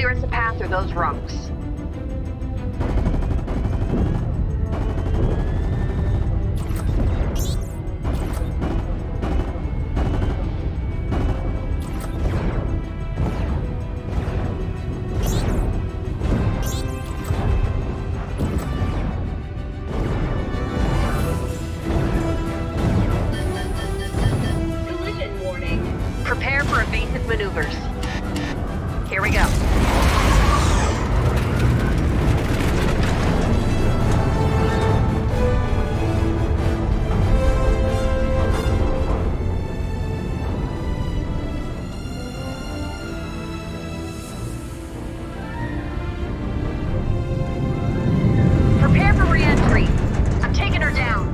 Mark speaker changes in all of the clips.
Speaker 1: clearance a path through those rocks.
Speaker 2: Collision warning.
Speaker 1: Prepare for evasive maneuvers. Here we go. Prepare for re-entry. I'm taking her down.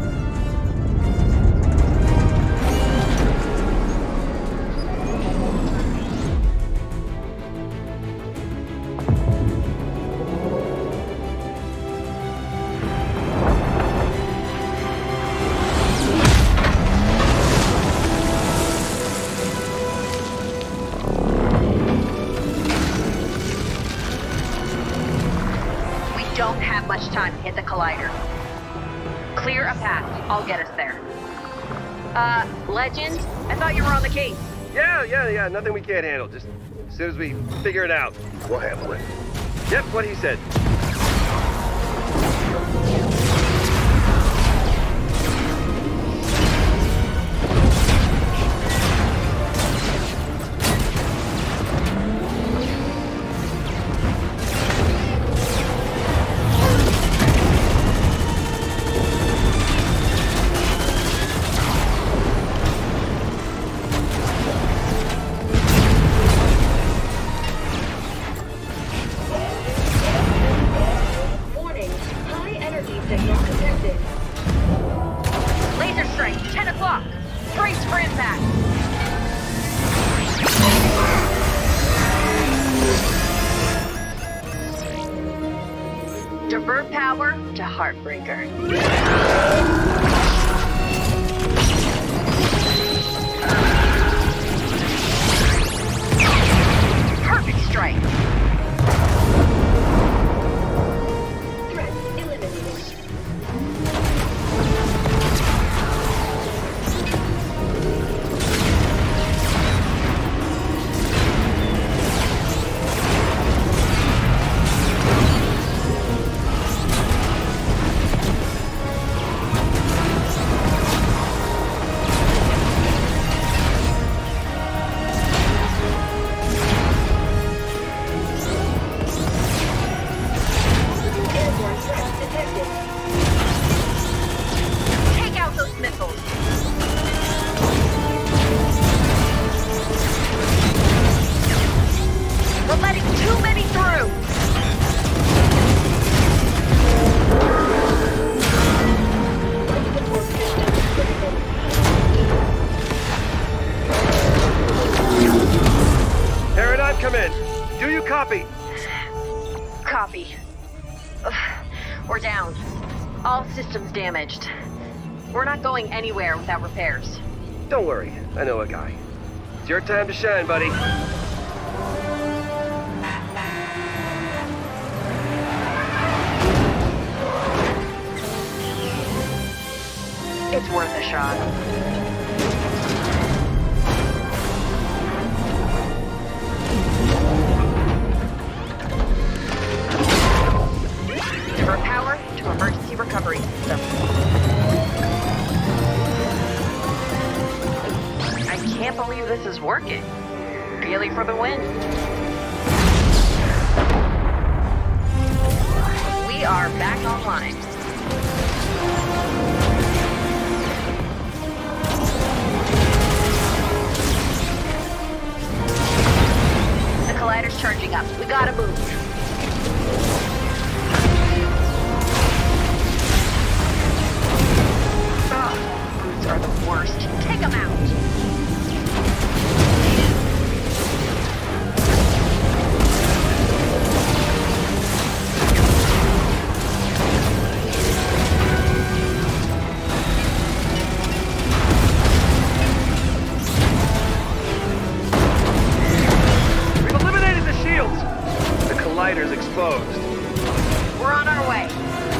Speaker 1: Don't have much time to hit the collider. Clear a path. I'll get us there. Legend? I thought you were on the case.
Speaker 3: Yeah. Nothing we can't handle. Just as soon as we figure it out, we'll handle it. Yep, what he said.
Speaker 2: Warning. High energy signal detected.
Speaker 1: Laser strike, 10 o'clock. Brace for impact. Divert power to Heartbreaker. Perfect strike.
Speaker 2: Threat eliminated. Airborne threat detected.
Speaker 1: Take out those missiles. We're letting too many through.
Speaker 2: Life support system critical.
Speaker 3: Paradigm, come in. Do you copy?
Speaker 1: Copy. Ugh, we're down. All systems damaged. We're not going anywhere without repairs.
Speaker 3: Don't worry, I know a guy. It's your time to shine, buddy.
Speaker 1: It's worth a shot. Divert power to emergency recovery system. I can't believe this is working. Really for the win. We are back online. The collider's charging up. We gotta move. Ugh, brutes are the worst. Take them out.
Speaker 3: We've eliminated the shields! collider's exposed.
Speaker 1: We're on our way.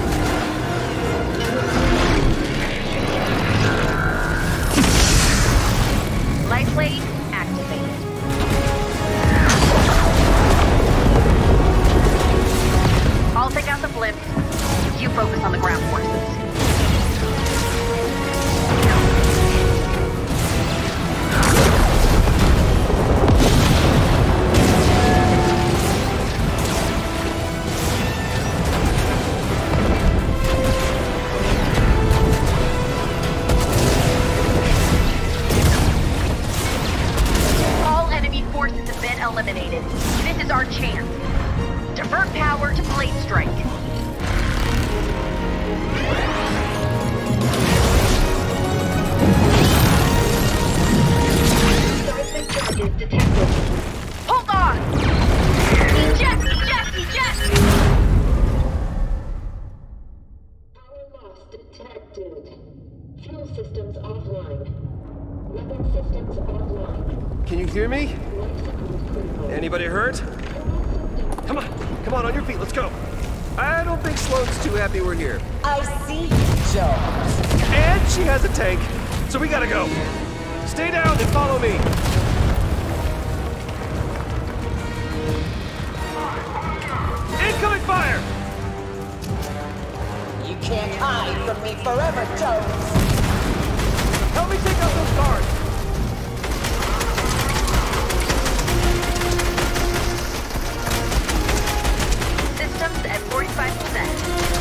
Speaker 1: Light plate activated. I'll take out the blips. You focus on the ground forces. Eliminated. This is our chance. Divert power to blade strike.
Speaker 2: Seismic charges detected.
Speaker 1: Hold on! Eject! Eject! Eject!
Speaker 2: Power loss detected. Fuel systems offline. Weapon systems offline.
Speaker 3: Can you hear me? Anybody hurt? Come on your feet, let's go. I don't think Sloane's too happy we're here.
Speaker 4: I see you, Jones.
Speaker 3: And she has a tank, so we gotta go. Stay down and follow me. Incoming fire!
Speaker 4: You can't hide from me forever, Jones.
Speaker 3: Help me take out those guards.
Speaker 1: Systems at 45%.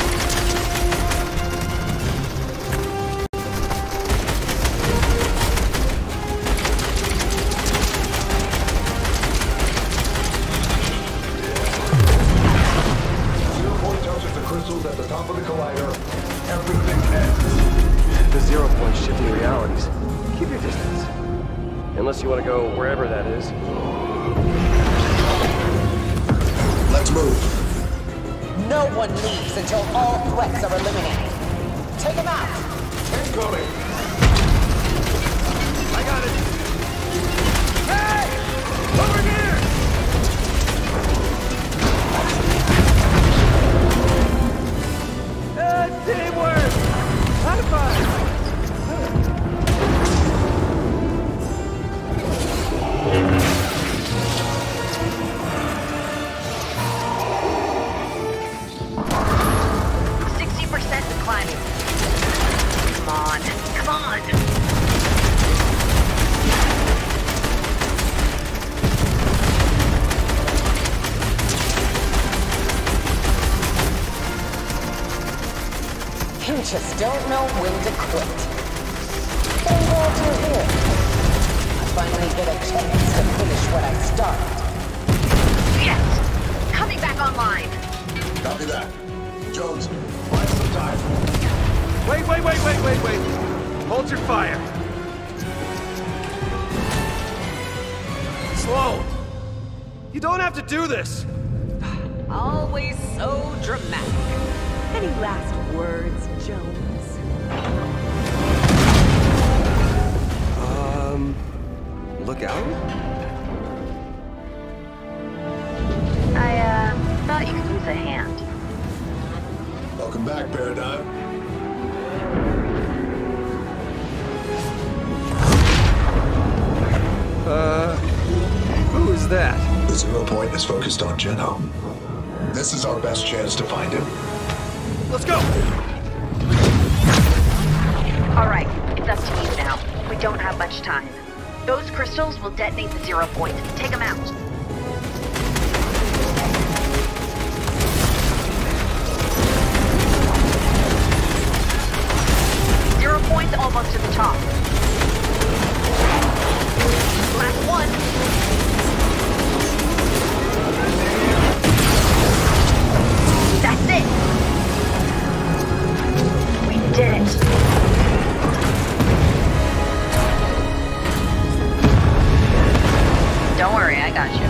Speaker 5: Touches the crystals at the top of the collider. Everything ends.
Speaker 3: The 0 point shifting realities. Keep your distance. Unless you want to go wherever that is.
Speaker 5: Let's move.
Speaker 4: No one leaves until all threats are eliminated. Take them out.
Speaker 5: Incoming.
Speaker 3: I got it. Hey! Over here! Teamwork! High five!
Speaker 1: 60% declining. Come on. Come on!
Speaker 4: You just don't know when to quit. But I'm glad you're here. I finally get a chance to finish what I started.
Speaker 1: Yes! Coming back online.
Speaker 5: Copy that. Jones, buy some time.
Speaker 3: Wait. Hold your fire. Sloane! You don't have to do this!
Speaker 6: Always so dramatic. Any last words, Jones?
Speaker 3: Look out?
Speaker 1: I thought you could use a hand.
Speaker 5: Welcome back, Paradigm.
Speaker 3: Who is that?
Speaker 5: The 0 point is focused on Jeno. This is our best chance to find him.
Speaker 3: Let's go!
Speaker 1: Alright, it's up to you now. We don't have much time. Those crystals will detonate the 0 point. Take them out. Zero point's almost to the top. Last one. That's it. We did it. Don't worry, I got you.